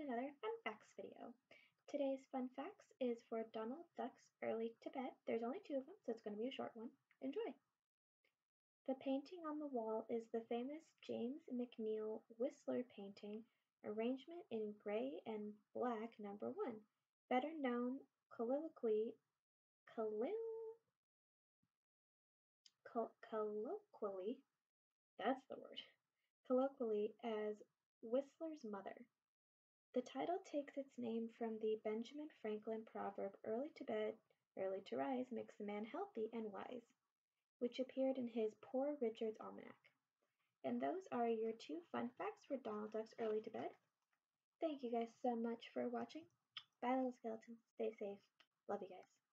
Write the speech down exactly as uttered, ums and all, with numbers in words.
another fun facts video. Today's fun facts is for Donald Duck's Early to Bed. There's only two of them, so it's going to be a short one. Enjoy! The painting on the wall is the famous James McNeill Whistler painting, arrangement in gray and black number one, better known colloquially, collo- col- colloquially, that's the word, colloquially as Whistler's Mother. The title takes its name from the Benjamin Franklin proverb "Early to bed, early to rise makes a man healthy and wise," which appeared in his Poor Richard's Almanac. And those are your two fun facts for Donald Duck's Early to Bed. Thank you guys so much for watching. Bye, little skeletons. Stay safe. Love you guys.